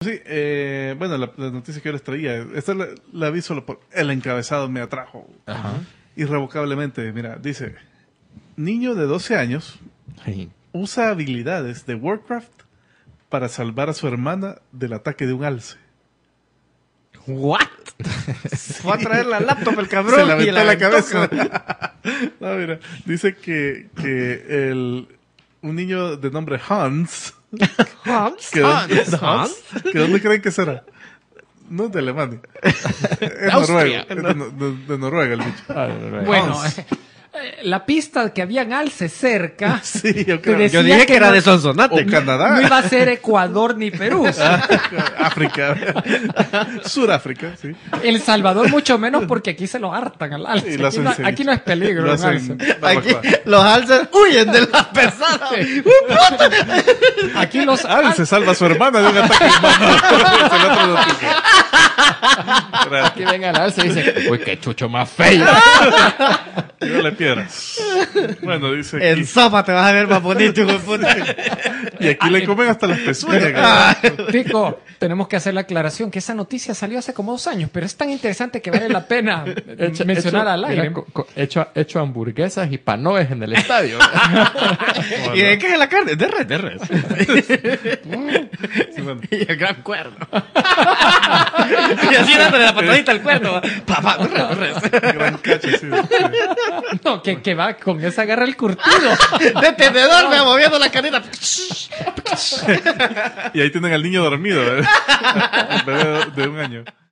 Sí, bueno, la noticia que yo les traía, esta la vi solo por el encabezado me atrajo. Ajá. Irrevocablemente, mira, dice, niño de 12 años Sí. usa habilidades de Warcraft para salvar a su hermana del ataque de un alce. ¿What? Fue a traer la laptop el cabrón. Se la y aventó en la aventó, cabeza. cabrón. No, mira, dice que un niño de nombre Hans, Hans. que Hans. que ¿dónde creen que será? No es de Alemania. Es Austria. noruego. De Noruega el bicho. Bueno, Hans. la pista que habían alce cerca. Sí, yo que creo. decía Yo dije que era no- de Sonsonate. O Canadá. No iba a ser Ecuador ni Perú. África. Suráfrica, sí. El Salvador mucho menos porque aquí se lo hartan al alce. Y lo Aquí hacen no, ceviche. aquí no es peligro Lo un hacen alce. Aquí barbacoa. los alces huyen de las personas. Aquí los Se salva a su hermana de un ataque humano. Es el otro noticia. Aquí venga el alce y dice, uy, qué chucho más feo. Tírale piedras. Bueno, dice En aquí, sopa te vas a ver más bonito, hijo de puta. y aquí le comen hasta las pezuñas. Tico, tenemos que hacer la aclaración que esa noticia salió hace como 2 años, pero es tan interesante que vale la pena mencionar al aire. Mira, hecho hamburguesas y panoes en el estadio. ¿Y de qué es la carne? De res, de res. Sí, bueno. Y el gran cuerno. Y así dándole la patadita al cuerno. Papá, de res, de res. Gran cacho, sí. No, que va con esa garra el curtido. De tenedor, me va moviendo la caneta. Y ahí tienen al niño dormido, ¿eh? El bebé de 1 año.